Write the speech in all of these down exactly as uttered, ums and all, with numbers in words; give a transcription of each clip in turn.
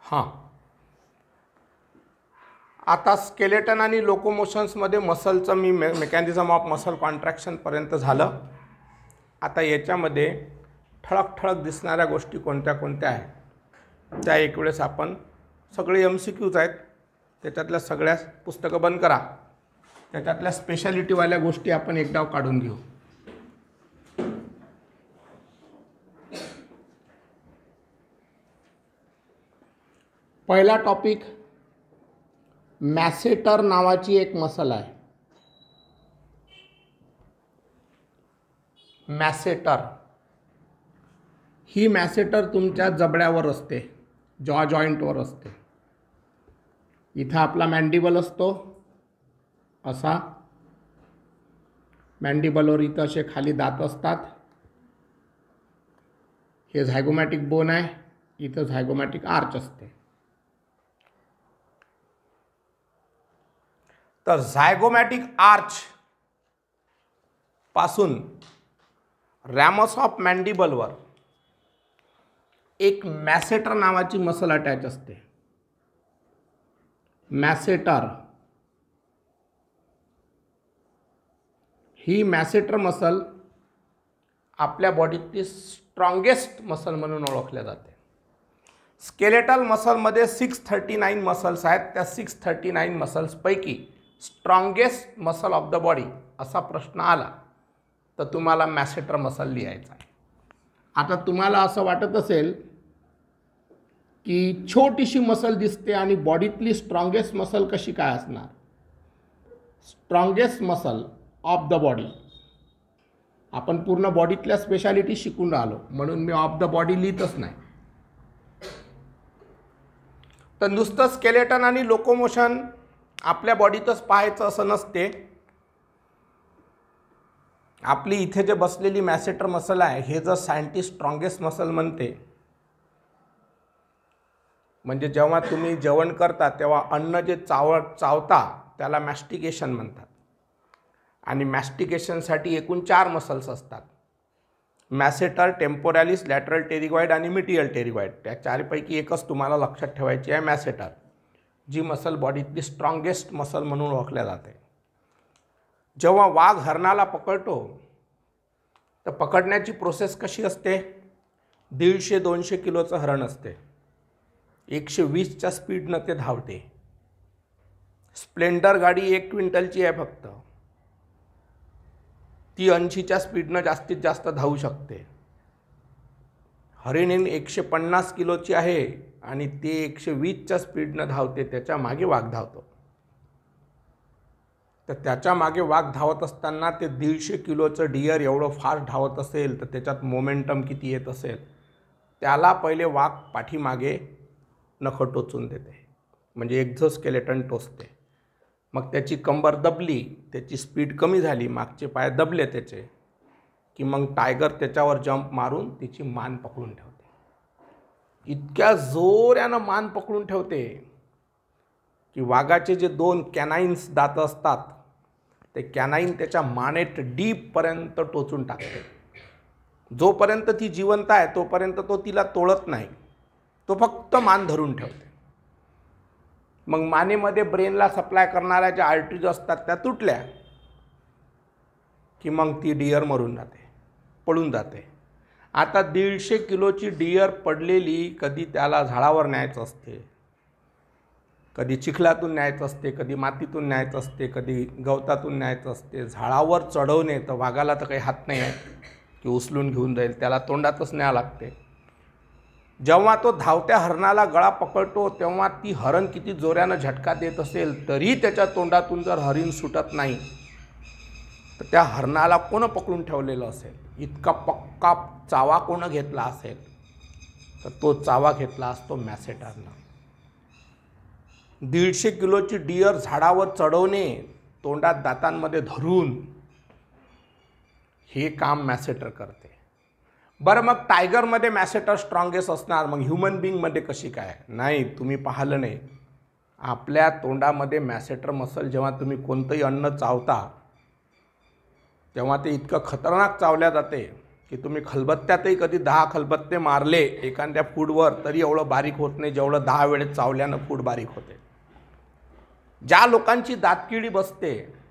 हां, आता स्केलेटन आणि लोकोमोशन्समध्ये मसलचं मी मे मेकॅनिझम ऑफ मसल कॉन्ट्रॅक्शनपर्यंत झालं. आता याच्यामध्ये ठळक ठळक दिसणाऱ्या गोष्टी कोणत्या कोणत्या आहेत त्या एक वेळेस आपण सगळे एम सी क्यूज आहेत त्याच्यातल्या सगळ्या पुस्तकं बंद करा. त्याच्यातल्या स्पेशालिटीवाल्या गोष्टी आपण एक डाव काढून घेऊ. पहिला टॉपिक, मॅसेटर नावाची एक मसल आहे. मॅसेटर ही मॅसेटर तुमच्या जबड्यावर असते, जॉ जॉईंटवर असते. इथं आपला मॅन्डिबल असतो असा, मॅन्डिबलवर इथं असे खाली दात असतात. हे झायगोमॅटिक बोन आहे, इथं झायगोमॅटिक आर्च असते. तर झायगोमॅटिक आर्च पासून रॅमस ऑफ मॅन्डिबलवर एक मॅसेटर नावाची मसल अटॅच असते. मॅसेटर ही मॅसेटर मसल आपल्या बॉडीतली स्ट्रॉंगेस्ट मसल म्हणून ओळखल्या जाते. स्केलेटल मसलमध्ये सिक्स थर्टी नाईन मसल्स आहेत. त्या सिक्स थर्टी नाईन मसल्सपैकी strongest muscle of the body असा प्रश्न आला तर तुम्हाला मॅसेटर मसल लिहायचा आहे. आता तुम्हाला असं वाटत असेल की छोटीशी मसल दिसते आणि बॉडीतली स्ट्रॉंगेस्ट मसल कशी काय असणार. Strongest muscle of the body, आपण पूर्ण बॉडीतल्या स्पेशालिटी शिकून राहिलो म्हणून मी ऑफ द बॉडी लिहितच नाही. तर नुसतं स्केलेटन आणि लोकोमोशन आपल्या बॉडीतच पाहायचं असं नसते. आपली इथे जे बसलेली मॅसेटर मसल आहे हे जर सायंटिस्ट स्ट्रॉंगेस्ट मसल म्हणते, म्हणजे जेव्हा तुम्ही जेवण करता तेव्हा अन्न जे चाव चावता त्याला मॅस्टिकेशन म्हणतात. आणि मॅस्टिकेशनसाठी एकूण चार मसल्स असतात, मॅसेटर, टेम्पोरॅलिस, लॅटरल टेरिगॉइड आणि मिटियल टेरिगॉइड. त्या चारपैकी एकच तुम्हाला लक्षात ठेवायची आहे, मॅसेटर, जी मसल बॉडीतली स्ट्रॉंगेस्ट मसल म्हणून ओळखल्या जाते. जेव्हा वाघ हरणाला पकडतो तर पकडण्याची प्रोसेस कशी असते. दीडशे दोनशे किलोचं हरण असते, एकशे वीसच्या स्पीडनं ते धावते. स्प्लेंडर गाडी एक क्विंटलची आहे फक्त, ती ऐंशीच्या स्पीडनं जास्तीत जास्त धावू शकते. हरिण एकशे पन्नास किलोची आहे आणि ते एकशे वीसच्या स्पीडनं धावते, त्याच्या मागे वाघ धावतो. तर त्याच्या मागे वाघ धावत असताना ते दीडशे किलोचं डियर एवढं फास्ट धावत असेल तर त्याच्यात मोमेंटम किती येत असेल. त्याला पहिले वाघ पाठीमागे नखं टोचून देते, म्हणजे एक्झोस्केलेटन टोचते. मग त्याची कंबर दबली, त्याची स्पीड कमी झाली, मागचे पाय दबले त्याचे, की मग टायगर त्याच्यावर जंप मारून तिची मान पकडून ठेवते. इतक्या जोरानं मान पकडून ठेवते की वाघाचे जे दोन कॅनाईन्स दात असतात ते कॅनाईन त्याच्या मानेत डीपपर्यंत टोचून टाकते. जोपर्यंत ती जिवंत आहे तोपर्यंत तो तिला तोडत नाही, तो फक्त मान धरून ठेवते. मग मानेमध्ये ब्रेनला सप्लाय करणाऱ्या ज्या आर्टरीज असतात त्या तुटल्या की मग ती डियर मरून जाते, पळून जाते. आता दीडशे किलोची डियर पडलेली, कधी त्याला झाडावर न्यायचं असते, कधी चिखलातून न्यायचं असते, कधी मातीतून न्यायचं असते, कधी गवतातून न्यायचं असते. झाडावर चढवणे तर वाघाला तर काही हात नाही आहे की उचलून घेऊन जाईल, त्याला तोंडातच न्यावं लागते. जेव्हा तो धावत्या हरणाला गळा पकडतो तेव्हा ती हरण किती जोरानं झटका देत असेल तरी त्याच्या तोंडातून जर हरिण सुटत नाही तर त्या हरणाला कोण पकडून ठेवलेलं असेल, इतका पक्का चावा कोण घेतला असेल तर तो चावा घेतला असतो मॅसेटरनं. दीडशे किलोची डियर झाडावर चढवणे, तोंडात दातांमध्ये धरून, हे काम मॅसेटर करते. बरं, मग टायगरमध्ये मॅसेटर स्ट्रॉंगेस्ट असणार, मग ह्युमन बिंगमध्ये कशी काय? नाही, तुम्ही पाहिलं नाही. आपल्या तोंडामध्ये मॅसेटर मसल जेव्हा तुम्ही कोणतंही अन्न चावता तेव्हा ते इतकं खतरनाक चावल्या जाते की तुम्ही खलबत्त्यातही कधी दहा खलबत्ते मारले एखाद्या फूडवर तरी एवढं बारीक होत नाही जेवढं दहा वेळेस चावल्यानं फूड बारीक होते. ज्या लोकांची दातकिडी बसते,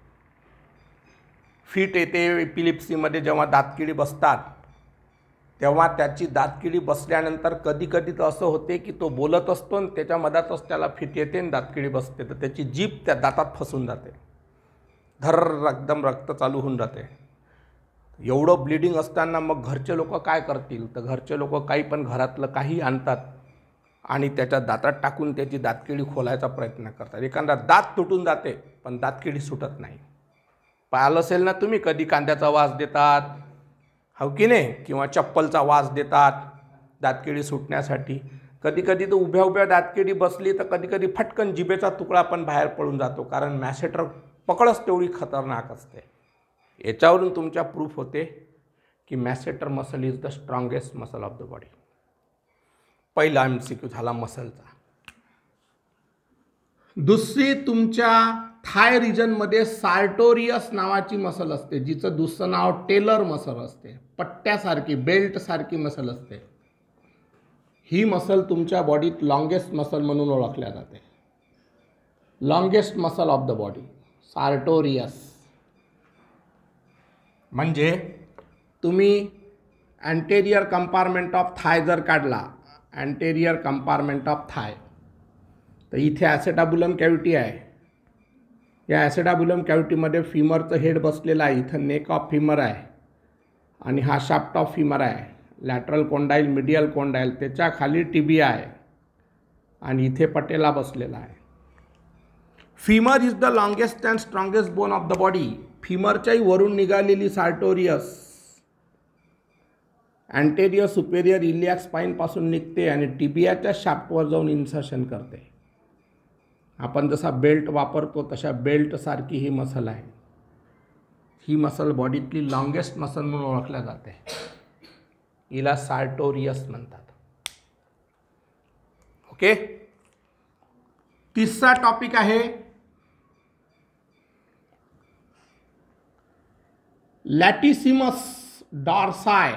फिट येते, एपिलिप्सीमध्ये जेव्हा दातकिडी बसतात तेव्हा त्याची दातकिडी बसल्यानंतर कधी कधी तर असं होते की तो बोलत असतो आणि त्याच्या मधातच त्याला फिट येते आणि दातकिडी बसते, तर त्याची जीभ त्या दातात फसून जाते, धर्र एकदम रक्त चालू होऊन जाते. एवढं ब्लिडिंग असताना मग घरचे लोक काय करतील, तर घरचे लोक काही पण घरातलं काही आणतात आणि त्याच्या दातात टाकून त्याची दातकिडी खोलायचा प्रयत्न करतात. एखादा दात तुटून जाते पण दातकिडी सुटत नाही. पाहिलं असेल ना तुम्ही, कधी कांद्याचा वास देतात हो की नाही, किंवा चप्पलचा वास देतात दातकिडी सुटण्यासाठी. कधी कधी तर उभ्या उभ्या दातकिडी बसली तर कधी कधी फटकन जिभेचा तुकडा पण बाहेर पडून जातो, कारण मॅसेटर पकडच तेवढी खतरनाक असते. याच्यावरून तुमच्या प्रूफ होते की masseter muscle is the strongest muscle of the body. पहिला एम सी क्यू झाला मसलचा. दुसरी, तुमच्या थाय रिजनमध्ये सार्टोरियस नावाची मसल असते, जिचं दुसरं नाव टेलर मसल असते. पट्ट्यासारखी, बेल्टसारखी मसल असते. ही मसल तुमच्या बॉडीत लॉंगेस्ट मसल म्हणून ओळखल्या जाते. Longest muscle of the body sartorius. म्हणजे तुम्ही अँटेरियर कंपार्टमेंट ऑफ थाय जर काढला, अँटेरियर कंपार्टमेंट ऑफ थाय, तर इथे ॲसेटाबुलम कॅव्हिटी आहे. या ॲसेटाबुलम कॅव्हिटीमध्ये फिमरचं हेड बसलेलं आहे. इथं नेक ऑफ फिमर आहे आणि हा शाफ्ट ऑफ फिमर आहे. लॅटरल कोंडाईल, मिडियल कोंडाईल, त्याच्या खाली टिबिया आहे आणि इथे पटेला बसलेला आहे. Femur is the longest and strongest bone of the body. फिमरच्याही वरून निघालेली सार्टोरियस अँटेरियर सुपेरियर इलियाक स्पाईनपासून निघते आणि टिबियाच्या शाफ्टवर जाऊन इन्सर्शन करते. आपण जसा बेल्ट वापरतो तशा बेल्टसारखी ही मसल आहे. ही मसल बॉडीतली लॉंगेस्ट मसल म्हणून ओळखल्या जाते. हिला सार्टोरियस म्हणतात. ओके. तिसरा टॉपिक आहे लॅटिसिमस डॉर्साय.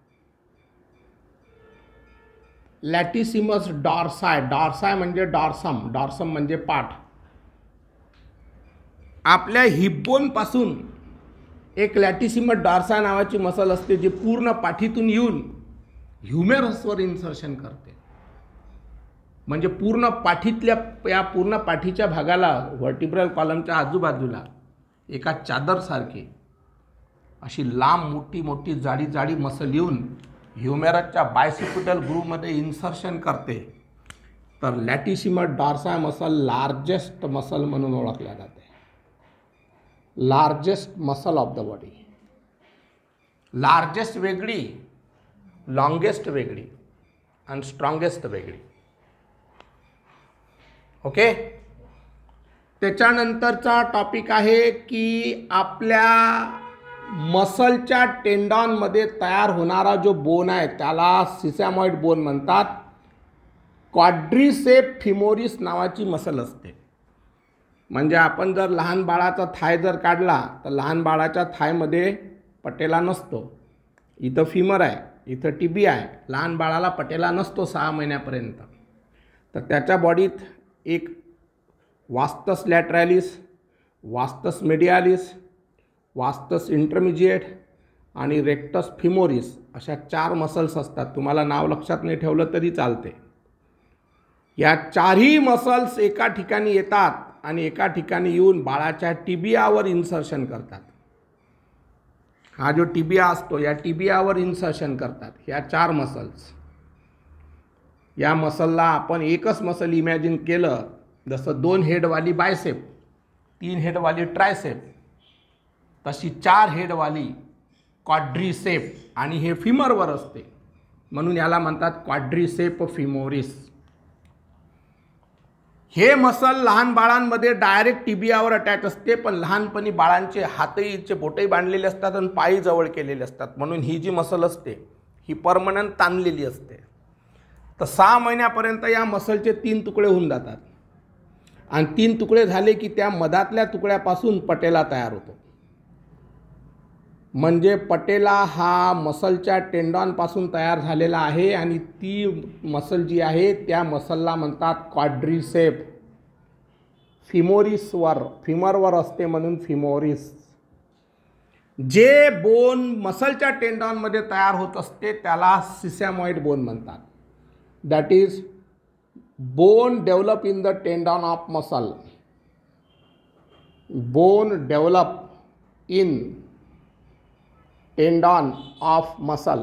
लॅटिसिमस डॉर्साय. डॉर्साय म्हणजे डॉर्सम, डॉर्सम म्हणजे पाठ. आपल्या हिपबोनपासून एक लॅटिसिमस डॉर्साय नावाची मसल असते जी पूर्ण पाठीतून येऊन ह्युमेरसवर इन्सर्शन करते. म्हणजे पूर्ण पाठीतल्या या पूर्ण पाठीच्या भागाला व्हर्टिब्रल कॉलमच्या आजूबाजूला एका चादरसारखी अशी लांब मोठी मोठी जाडी जाडी मसल येऊन ह्युमेरसच्या बायसिपिटल ग्रूवमध्ये इन्सर्शन करते. तर latissimus dorsi muscle largest muscle म्हणून ओळखल्या जाते. Largest muscle of the body. Largest वेगळी, लॉंगेस्ट वेगळी आणि स्ट्रॉंगेस्ट वेगळी. ओके. त्याच्यानंतरचा टॉपिक आहे की आपल्या मसलच्या टेंडॉनमध्ये तयार होणारा जो बोन आहे त्याला सिसॅमॉइड बोन म्हणतात. क्वाड्रिसेप फिमोरिस नावाची मसल असते. म्हणजे आपण जर लहान बाळाचा थाय जर काढला तर लहान बाळाच्या थायमध्ये पटेला नसतो. इथं फिमर आहे, इथं टिबिया आहे. लहान बाळाला पटेला नसतो सहा महिन्यापर्यंत. तर त्याच्या बॉडीत एक vastus lateralis, vastus medialis, vastus intermediate आणि रेक्टस फिमोरिस अशा चार मसल्स असतात. तुम्हाला नाव लक्षात नाही ठेवलं तरी चालते. या चारही मसल्स एका ठिकाणी येतात आणि एका ठिकाणी येऊन बाळाच्या टिबियावर इन्सर्शन करतात. हा जो टिबिया असतो या टिबियावर इन्सर्शन करतात ह्या चार मसल्स. या मसलला आपण एकच मसल इमॅजिन केलं, जसं दोन हेडवाली बायसेप, तीन हेडवाली ट्रायसेप, तशी चार हेडवाली क्वाड्रिसेप आणि हे फिमरवर असते म्हणून याला म्हणतात क्वाड्रिसेप फिमोरिस. हे मसल लहान बाळांमध्ये डायरेक्ट टिबियावर अटॅच असते, पण लहानपणी बाळांचे हातहीचे बोटही बांधलेले असतात आणि पायही जवळ केलेले असतात म्हणून ही जी मसल असते ही परमनंट ताणलेली असते. तर सहा महिन्यापर्यंत या मसलचे तीन तुकडे होऊन जातात आणि तीन तुकडे झाले की त्या मधातल्या तुकड्यापासून पटेला तयार होतो. म्हणजे पटेला हा मसलच्या टेंडॉनपासून तयार झालेला आहे आणि ती मसल जी आहे त्या मसलला म्हणतात क्वाड्रिसेप. फिमोरिसवर फिमरवर असते म्हणून फिमोरिस. जे बोन मसलच्या टेंडॉनमध्ये तयार होत असते त्याला सिसॅमॉइड बोन म्हणतात. That is bone develop in the tendon of muscle. Bone develop in tendon of muscle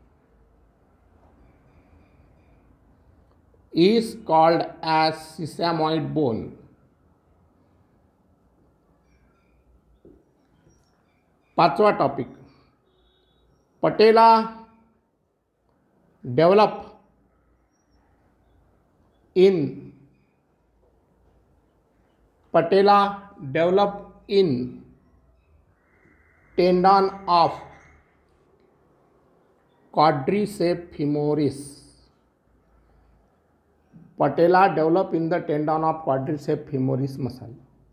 is called as sesamoid bone. पाचवा topic, patella develop in patella develop in tendon of quadriceps femoris. Patella develop in the tendon of quadriceps femoris muscle.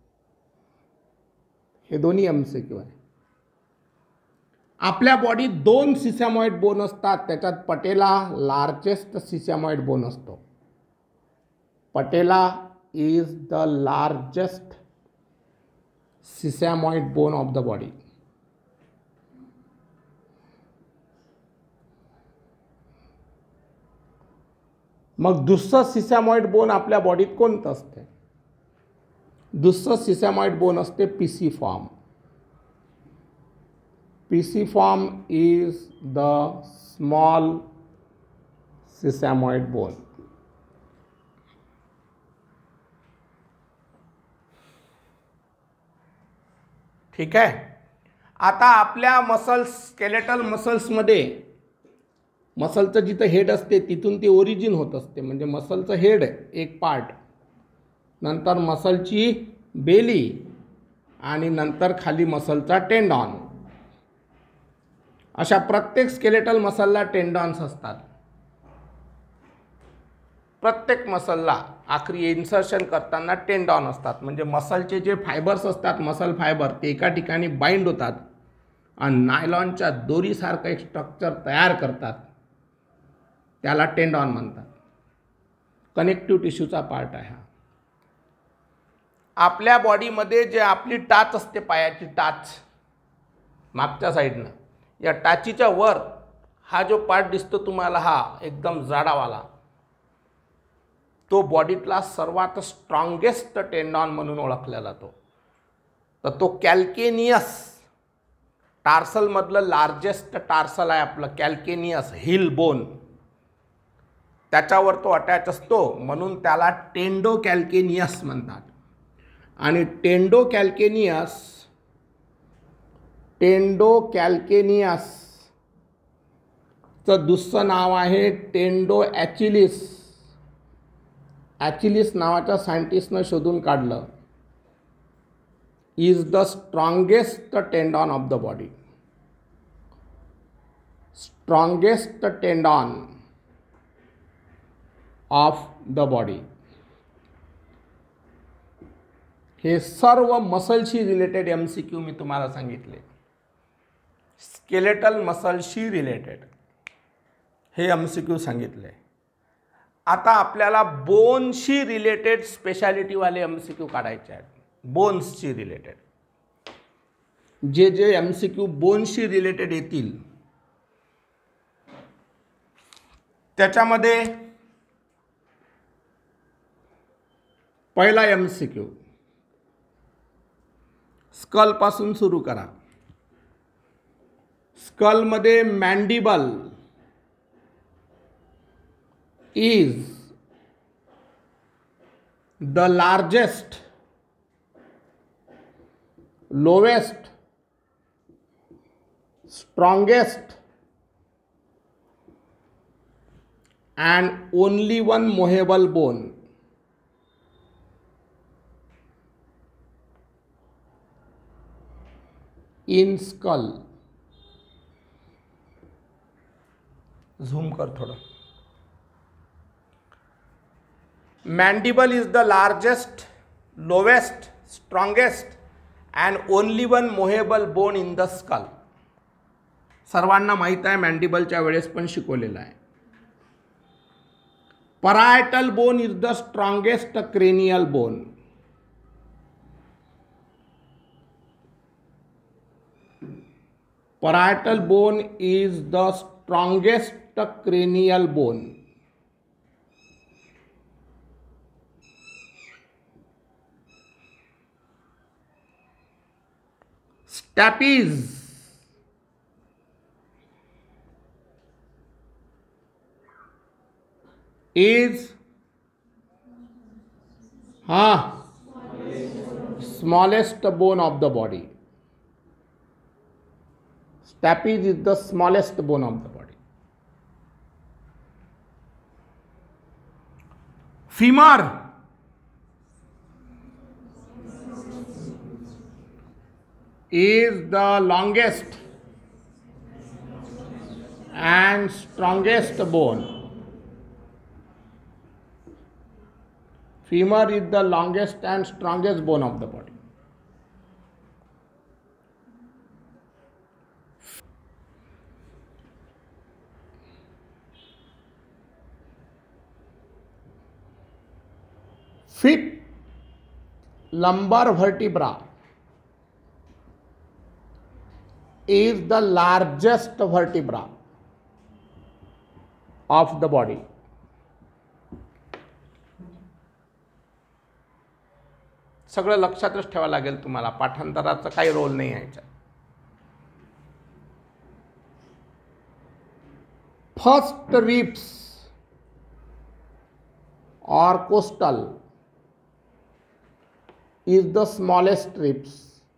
हे दोन्ही M C Q आहे. आपल्या बॉडीत दोन सिसॅमॉइड bone असतात, त्याच्यात पटेला largest sesamoid bone असतो. Patella is the largest sesamoid bone of the body. मग दुसरं सिसॅमॉइड बोन आपल्या बॉडीत कोणतं असते? दुसरं सिसॅमॉइड बोन असते pisiform. Pisiform is the small sesamoid bone. ठीक आहे. आता आपल्या मसल्स स्केलेटल मसल्समध्ये मसलचं जिथं हेड असते तिथून ते ओरिजिन होत असते. म्हणजे मसलचं हेड एक पार्ट, नंतर मसलची बेली आणि नंतर खाली मसलचा टेंडॉन. अशा प्रत्येक स्केलेटल मसलला टेंडॉन्स असतात. प्रत्येक मसलला आखरी इन्सर्शन करताना टेंडॉन असतात. म्हणजे मसलचे जे फायबर्स असतात, मसल फायबर, ते एका ठिकाणी बाइंड होतात आणि नायलॉनच्या दोरीसारखं एक स्ट्रक्चर तयार करतात. त्याला टेंडॉन म्हणतात. कनेक्टिव्ह टिश्यूचा पार्ट आहे हा. आपल्या बॉडीमध्ये जे आपली टाच असते, पायाची टाच मागच्या साईडनं, या टाचीच्या वर हा जो पार्ट दिसतो तुम्हाला, हा एकदम जाडावाला, तो बॉडीतला सर्वात स्ट्रॉंगेस्ट टेंडॉन म्हणून ओळखला जातो. तर तो कॅल्केनियस, टार्सलमधलं लार्जेस्ट टार्सल आहे आपलं कॅल्केनियस हिल बोन. त्याच्यावर तो अटॅच असतो म्हणून त्याला टेंडो कॅल्केनियस म्हणतात. आणि टेंडो कॅल्केनियस टेंडो कॅल्केनियसचं दुसरं नाव आहे टेंडो ॲचिलिस. ॲचिलिस नावाच्या सायंटिस्टनं शोधून काढलं. Is the strongest tendon of the body. Strongest tendon of the body. हे सर्व मसलशी रिलेटेड एम सी क्यू मी तुम्हाला सांगितले. स्केलेटल मसलशी रिलेटेड हे एम सी क्यू सांगितले. आता आपल्याला बोनशी रिलेटेड स्पेशालिटीवाले एम सी क्यू काढायचे आहेत. बोन्सशी रिलेटेड जे जे एम सी क्यू बोनशी रिलेटेड येतील त्याच्यामध्ये पहिला एम सी क्यू स्कलपासून सुरू करा. स्कलमध्ये mandible is the largest, lowest, strongest and only one movable bone. In skull. Zoom कर थोड़ा. Mandible is the largest, lowest, strongest and only one movable bone in the skull. सर्वांना माहीत आहे, मॅन्डिबलच्या वेळेस पण शिकवलेलं आहे. Parietal bone is the strongest cranial bone. Parietal bone is the strongest cranial bone. Stapes is huh, smallest bone of the body. Stapes is the smallest bone of the body. Femur is the longest and strongest bone. Femur is the longest and strongest bone of the body. Fifth lumbar vertebra is the largest vertebra of the body. सगळं लक्षातच ठेवावं लागेल तुम्हाला, पाठांतराचा काही role नाही आहे याच्यात. First ribs or costal is the smallest ribs.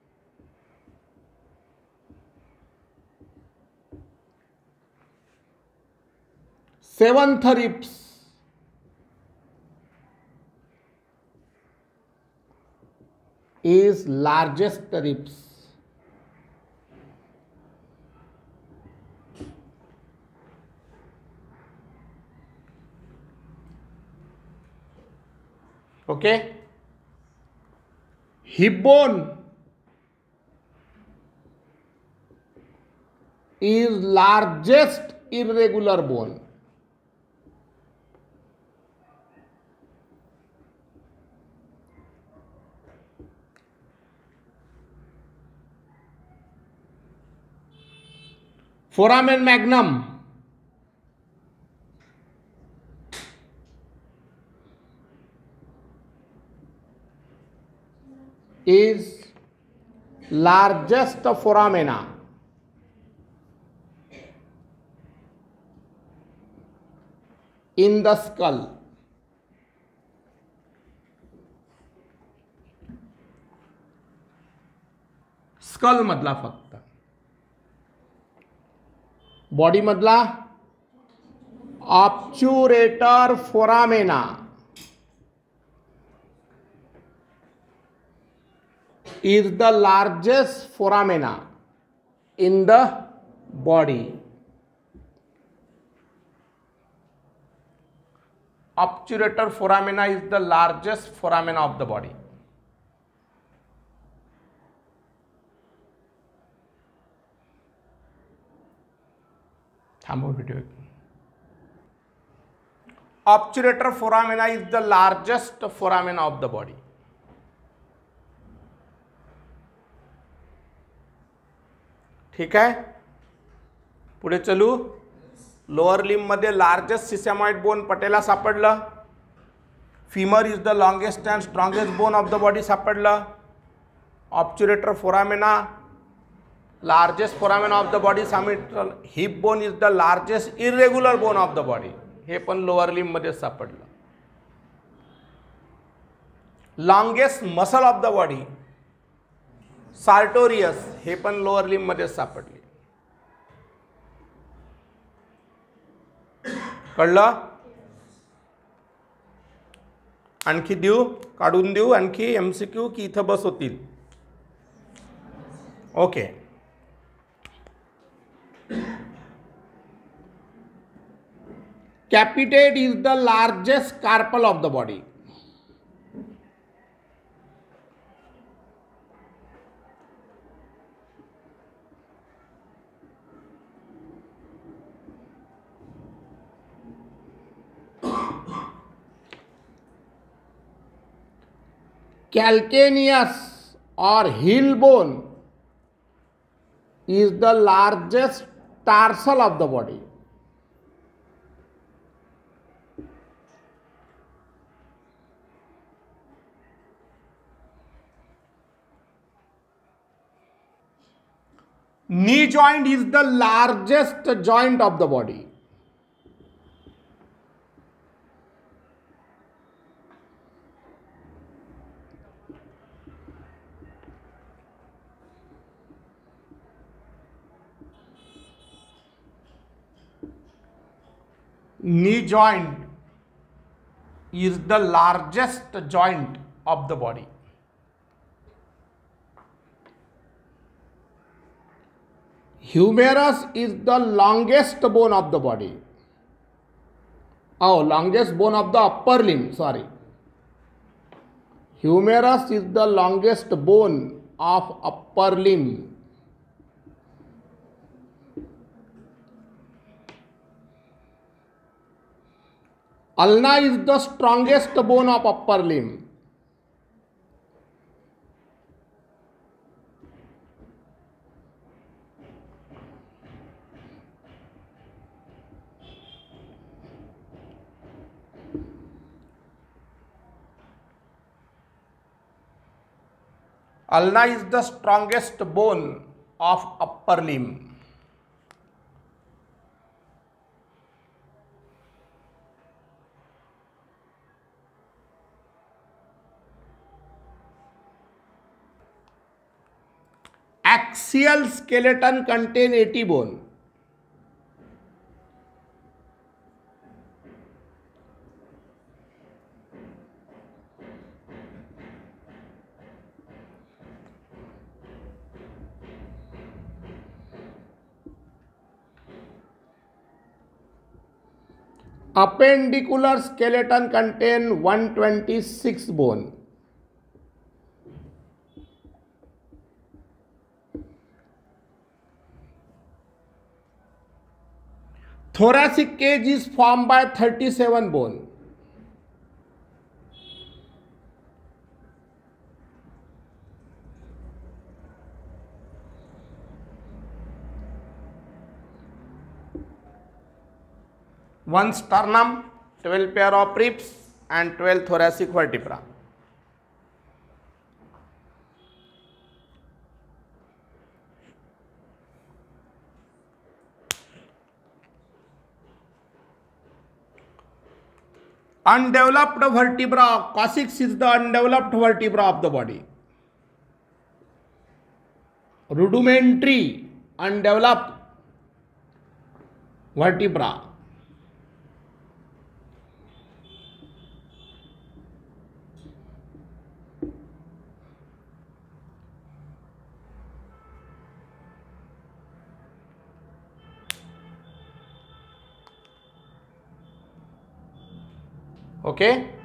Seventh ribs is largest ribs. Okay, hip bone is largest irregular bone. Foramen magnum is largest foramina in the skull. Skull मधला फक्त, बॉडी मधला obturator foramina is the largest foramina in the body. Obturator foramina is the largest foramina of the body. थांबो video. Obturator foramina is the largest foramina of the body. ठीक आहे, पुढे चलू. Lower limb मध्ये largest sesamoid bone patella सापडलं. Femur is the longest and strongest bone of the body सापडलं. Obturator foramina largest foramina of the body सापडलं. Hip bone is the largest irregular bone of the body, हे पण lower limb मध्ये सापडलं. Longest muscle of the body sartorius, हे पण lower limb मध्ये सापडले. कळलं? आणखी देऊ, काढून देऊ आणखी एमसीक्यू की इथं बस होतील? Okay. Capitate is the largest carpal of the body. calcaneus or heel bone is the largest tarsal of the body. Knee joint is the largest joint of the body. Knee joint is the largest joint of the body. Humerus is the longest bone of the body. Oh, longest bone of the upper limb, sorry. Humerus is the longest bone of upper limb. Ulna is the strongest bone of upper limb. Ulna is the strongest bone of upper limb. Axial skeleton contain eighty bone. Appendicular skeleton contain one hundred twenty-six bone. Thoracic cage is formed by thirty-seven bone. One sternum, twelve pair of ribs and twelve thoracic vertebra. Undeveloped vertebra, coccyx is the undeveloped vertebra of the body. Rudimentary, undeveloped vertebra. Okay.